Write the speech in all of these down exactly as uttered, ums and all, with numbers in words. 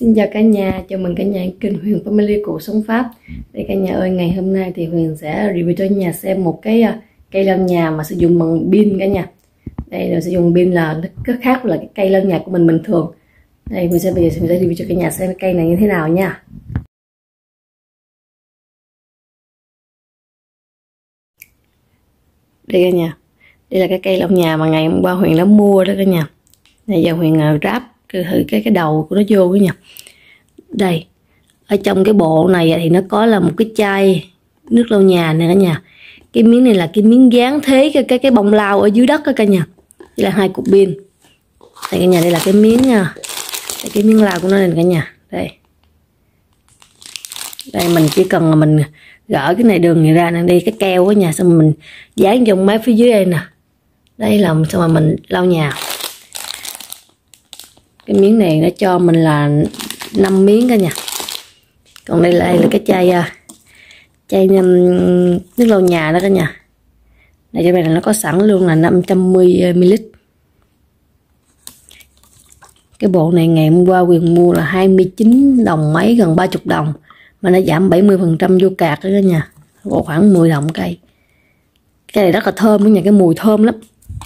Xin chào cả nhà, chào mừng cả nhà kênh Huyền Family Cuộc Sống Pháp. Đây cả nhà ơi, ngày hôm nay thì Huyền sẽ review cho nhà xem một cái cây lau nhà mà sử dụng bằng pin cả nhà. Đây là sử dụng pin là rất khác là cái cây lau nhà của mình bình thường. Đây mình sẽ bây giờ mình sẽ review cho cả nhà xem cái cây này như thế nào nha. Đây cả nhà, đây là cái cây lau nhà mà ngày hôm qua Huyền đã mua đó cả nhà. Này giờ Huyền ráp thử cái cái đầu của nó vô cả nhà. Đây, ở trong cái bộ này thì nó có là một cái chai nước lau nhà này cả nhà. Cái miếng này là cái miếng dán thế cái cái cái bông lau ở dưới đất đó cả nhà. Đây là hai cục pin. Đây cả nhà, đây là cái miếng nha. Đây, cái miếng lau của nó này cả nhà. Đây. Đây mình chỉ cần là mình gỡ cái này đường này ra nè, đi cái keo ở nhà, xong mình dán trong máy phía dưới đây nè. Đây là xong rồi mình lau nhà. Cái miếng này nó cho mình là năm miếng cả nhà. Còn đây là, đây là cái chai chai nước lau nhà đó cả nhà. Đây cho này là nó có sẵn luôn là năm trăm mi li lít. Cái bộ này ngày hôm qua Huyền mua là hai mươi chín đồng mấy, gần ba mươi đồng, mà nó giảm bảy mươi phần trăm vô cạc đó cả nhà. Bộ khoảng mười đồng cây. Cái này rất là thơm đó nha, cái mùi thơm lắm.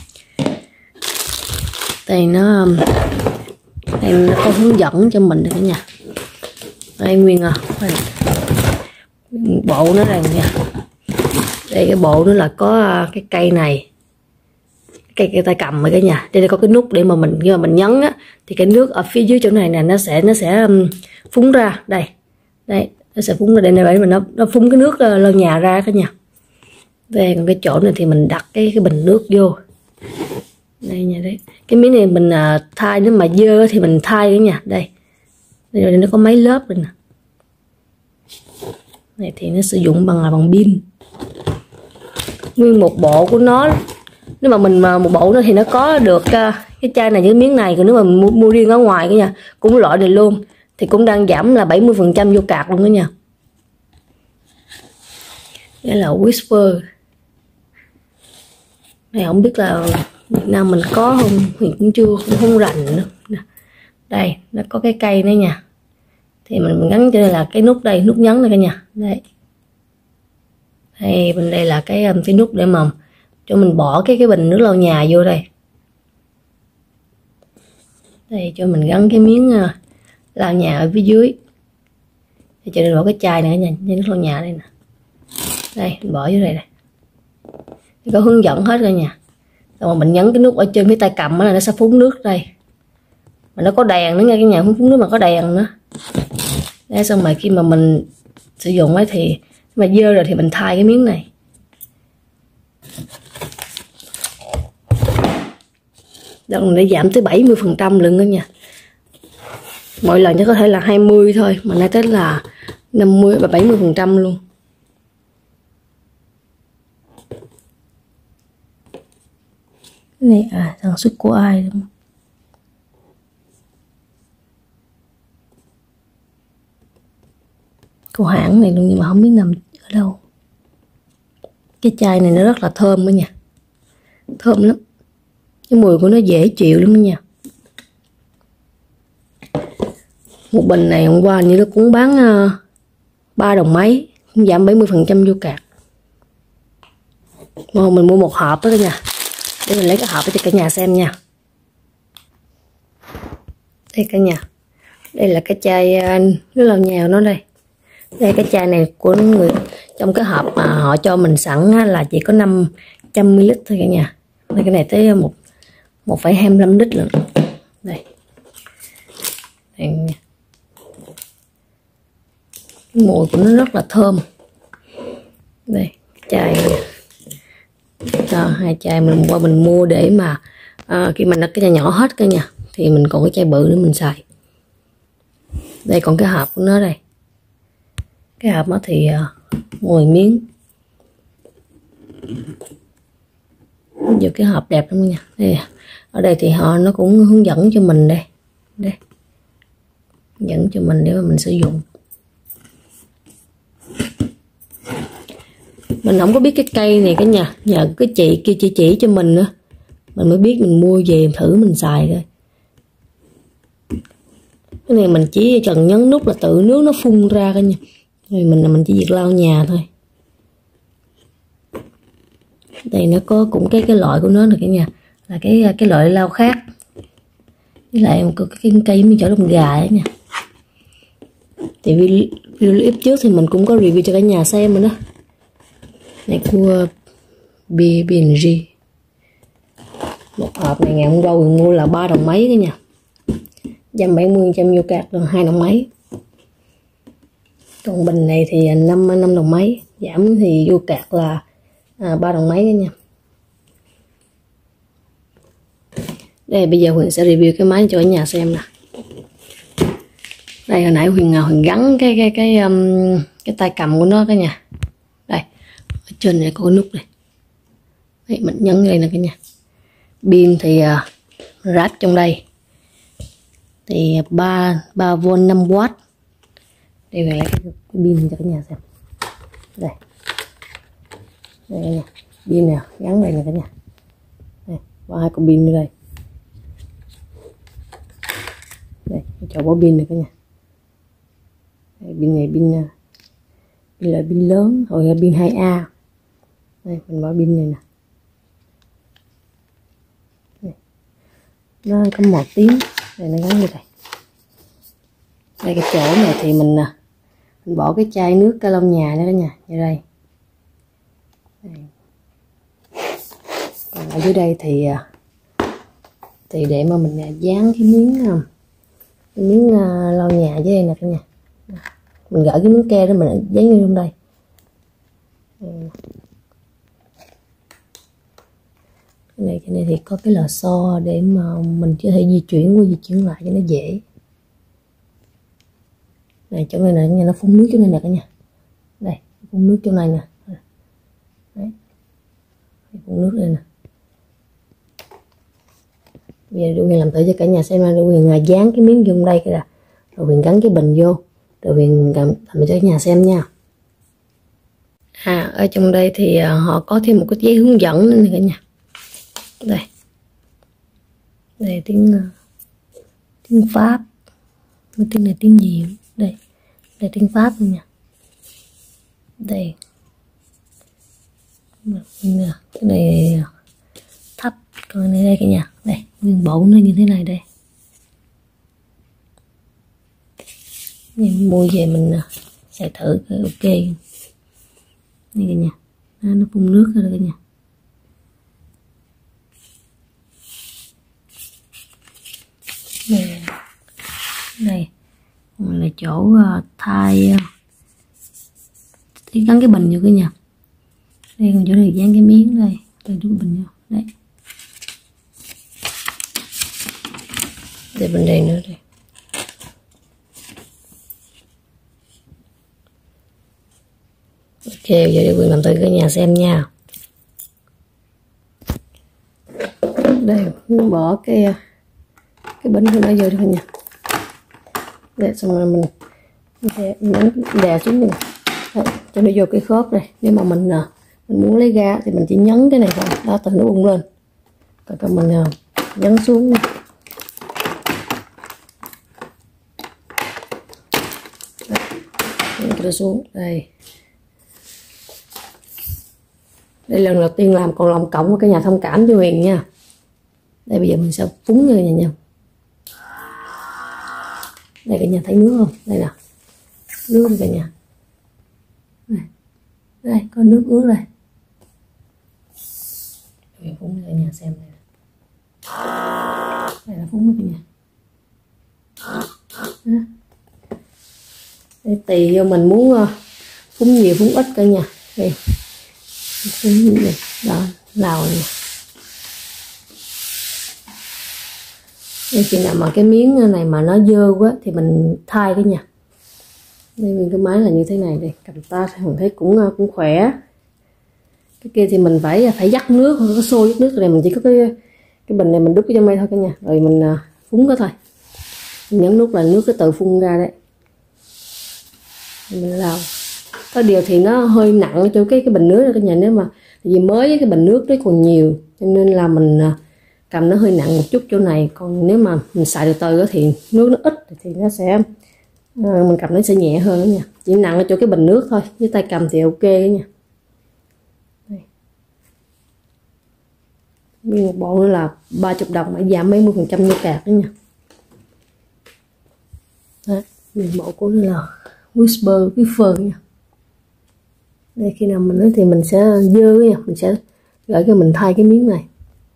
Đây nó đây nó có hướng dẫn cho mình cả nhà. Đây nguyên à, bộ nó này nha. Đây cái bộ nó là có cái cây này, cây cây tay cầm rồi cả nhà. Đây là có cái nút để mà mình khi mà mình nhấn á thì cái nước ở phía dưới chỗ này nè nó sẽ nó sẽ phúng ra. Đây đây nó sẽ phúng ra đây này, để mình nó nó phúng cái nước lau nhà ra cả nhà. Đây còn cái chỗ này thì mình đặt cái cái bình nước vô. Đây nha, đấy cái miếng này mình uh, thay, nếu mà dơ thì mình thay nữa nha. Đây đây rồi nó có mấy lớp rồi nè. Này thì nó sử dụng bằng là bằng pin. Nguyên một bộ của nó, nếu mà mình mà một bộ nó thì nó có được uh, cái chai này với miếng này. Còn nếu mà mua, mua riêng ở ngoài cả nhà, cũng loại này luôn thì cũng đang giảm là bảy mươi phần trăm vô cạc luôn đó nha. Đây là Whisper. Này không biết là Việt Nam mình có không, Huyền cũng chưa, cũng không rành nữa. Đây nó có cái cây nữa nha, thì mình, mình gắn cho đây là cái nút, đây nút nhấn này cả nhà. Đây đây bên đây là cái cái nút để mà cho mình bỏ cái cái bình nước lau nhà vô đây. Đây cho mình gắn cái miếng uh, lau nhà ở phía dưới. Để cho mình bỏ cái chai này cả nhà, nước lau nhà đây nè. Đây mình bỏ vô đây này, có hướng dẫn hết cả nhà. Rồi mình nhấn cái nút ở trên cái tay cầm là nó sẽ phun nước đây. Mà nó có đèn nữa nha, cái nhà phun nước mà có đèn nữa. Đấy, xong rồi khi mà mình sử dụng ấy thì mà dơ rồi thì mình thay cái miếng này. Đó, để giảm tới bảy mươi phần trăm lần đó nha. Mỗi lần chỉ có thể là hai mươi thôi, mà nay tới là năm mươi và bảy mươi phần trăm luôn. Cái này à, sản xuất của ai đúng không? Của hãng này luôn nhưng mà không biết nằm ở đâu. Cái chai này nó rất là thơm đó nha, thơm lắm, cái mùi của nó dễ chịu lắm đó nha. Một bình này hôm qua như nó cũng bán uh, ba đồng mấy, cũng giảm bảy mươi phần trăm vô cạc. Mà mình mua một hộp đó cả nhà. Để mình lấy cái hộp cho cả nhà xem nha. Đây cả nhà, đây là cái chai nước lau nhà của nó đây. Đây cái chai này của người, trong cái hộp mà họ cho mình sẵn là chỉ có năm trăm mi li lít thôi cả nhà. Đây cái này tới một một phẩy hai mươi lăm lít luôn. Đây. Đây nha. Cái mùi của nó rất là thơm. Đây chai đó, hai chai mình qua mình mua để mà à, khi mình đặt cái chai nhỏ hết cả nhà thì mình còn cái chai bự nữa mình xài. Đây còn cái hộp của nó đây. Cái hộp nó thì uh, mười miếng. Giờ cái hộp đẹp lắm nha. Đây, ở đây thì họ nó cũng hướng dẫn cho mình đây. Đây. Hướng dẫn cho mình để mà mình sử dụng. Mình không có biết cái cây này cả nhà, nhờ cái chị kia chỉ chỉ cho mình nữa mình mới biết, mình mua về thử mình xài thôi. Cái này mình chỉ cần nhấn nút là tự nước nó phun ra cả nhà. Rồi mình mình chỉ việc lau nhà thôi. Đây nó có cũng cái cái loại của nó là cả nhà, là cái cái loại lau khác. Với lại một cái, cái cây mình chở lông gà ấy nha. Thì video clip trước thì mình cũng có review cho cả nhà xem rồi đó. Này của bê en giê. Một hộp này ngày hôm qua mình mua là ba đồng mấy cả nhà. một trăm bảy mươi trăm vô cạc là hai đồng mấy. Còn bình này thì năm năm đồng mấy, giảm thì vô cạc là à, ba đồng mấy cả nha. Đây bây giờ Huyền sẽ review cái máy cho cả nhà xem nè. Đây hồi nãy Huyền Huyền gắn cái cái cái um, cái tay cầm của nó cả nhà. Đây ở trên này có cái nút này. Đây, mình nhấn đây nè cả nhà. Pin thì uh, ráp trong đây thì ba ba vôn năm oát. Đây về lấy cái pin cho cả nhà xem. Đây đây cả nhà, pin nè gắn đây nè cả nhà. Đây có hai con pin ở đây. Đây chỗ bỏ pin này cả nhà. Đây, pin này pin pin là pin lớn, rồi là pin hai A. Đây mình bỏ pin này nè. Đây. Nó có một tiếng, đây nó gắn như đây. Đây cái chỗ này thì mình mình bỏ cái chai nước ca lông nhà đó cả nhà, như đây. Đây. Còn ở dưới đây thì thì để mà mình dán cái miếng cái miếng lau nhà dưới đây nè cả nhà. Mình gỡ cái miếng ke đó mình dán vô trong đây. Cái này cái này thì có cái lò xo để mà mình có thể di chuyển qua di chuyển lại cho nó dễ. Này chỗ này nè, nó phun nước chỗ này nè cả nhà. Đây phun nước chỗ này nè. Đấy. Phun nước đây nè. Bây giờ Huyền làm thử cho cả nhà xem là Huyền dán cái miếng vô đây kìa, rồi Huyền gắn cái bình vô, rồi Huyền làm, làm cho cả nhà xem nha. À ở trong đây thì họ có thêm một cái giấy hướng dẫn nữa nè cả nhà. Đây đây tiếng tiếng Pháp, cái tiếng này tiếng gì đây, đây tiếng Pháp luôn nha. Đây cái này thấp, còn này đây cả nhà, đây nguyên bộ nó như thế này đây. Mình mua về mình xài thử cái ok. Đây cả nhà, nó, nó phun nước ra đây cả nhà. Đây, đây là chỗ uh, thay uh, thì gắn cái bình vô cả nhà. Đây còn chỗ này dán cái miếng đây, đây đút bình vô đây. Đây bên đây nữa đây. Ok, giờ để Quyền làm thử cả nhà xem nha. Đây bỏ cái cái bình của nó vô đi cả nhà. Để xong rồi mình đè, mình đè xuống này. Đấy, cho nó vô cái khớp này. Nếu mà mình mình muốn lấy ra thì mình chỉ nhấn cái này thôi, đó từ nó bung lên. Còn còn mình nhấn xuống này. Đây, xuống đây. Đây lần đầu tiên làm còn lòng cộng với cái nhà thông cảm cho Huyền nha. Đây bây giờ mình sẽ phúng như nhà nha. Đây cả nhà thấy nước không? Đây nè. Nước cả nhà. Đây. Đây có nước ướt đây. Huyền phúng cho cả nhà xem này. Đây là phúng với cả nhà. Đó. Đây, tùy vô mình muốn phúng nhiều phúng ít cả nhà. Đây. Phúng như vậy. Đó, lào này. Đây khi nào mà cái miếng này mà nó dơ quá thì mình thay cái nha. Đây cái máy là như thế này đây, cầm ta mình thấy cũng cũng khỏe. Cái kia thì mình phải phải dắt nước, không có xô dắt nước, này mình chỉ có cái cái bình này mình đút cái trong đây thôi cả nhà, rồi mình phúng cái thôi. Mình nhấn nút là nước cái tự phun ra đấy. Mình lau. Có điều thì nó hơi nặng cho cái cái bình nước đó cả nhà, nếu mà vì mới cái bình nước đấy còn nhiều cho nên là mình cầm nó hơi nặng một chút chỗ này, còn nếu mà mình xài từ từ thì nước nó ít thì nó sẽ à, mình cầm nó sẽ nhẹ hơn đó nha, chỉ nặng ở chỗ cái bình nước thôi, với tay cầm thì ok đó nha. Đây. Nguyên một bộ nữa là ba mươi đồng mà giảm mấy mươi phần trăm như cạc đó nha. Đó, nguyên bộ của nó là Whisper Whisper nha. Đây, khi nào mình nói thì mình sẽ dơ nha, mình sẽ gửi cho mình thay cái miếng này.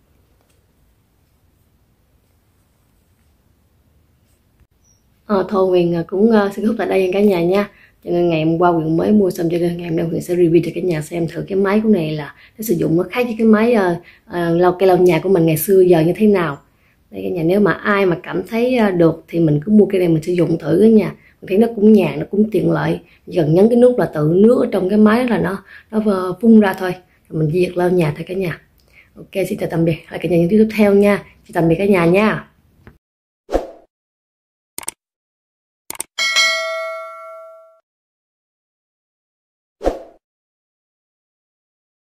À, thôi Huyền cũng uh, sẽ khúc tại đây cả nhà nha. Cho nên ngày hôm qua Huyền mới mua xong, cho nên ngày hôm nay Huyền sẽ review cho cả nhà xem thử cái máy của này là nó sử dụng nó khác với cái máy uh, uh, lau cây lau nhà của mình ngày xưa giờ như thế nào. Đây cả nhà, nếu mà ai mà cảm thấy uh, được thì mình cứ mua cái này mình sử dụng thử cả nhà. Mình thấy nó cũng nhàn, nó cũng tiện lợi, chỉ cần nhấn cái nút là tự nước ở trong cái máy là nó nó phun ra thôi, mình việc lau nhà thôi cả nhà. Ok, xin chào tạm biệt, lại cả nhà những tiếp theo nha. Xin tạm biệt cả nhà nha.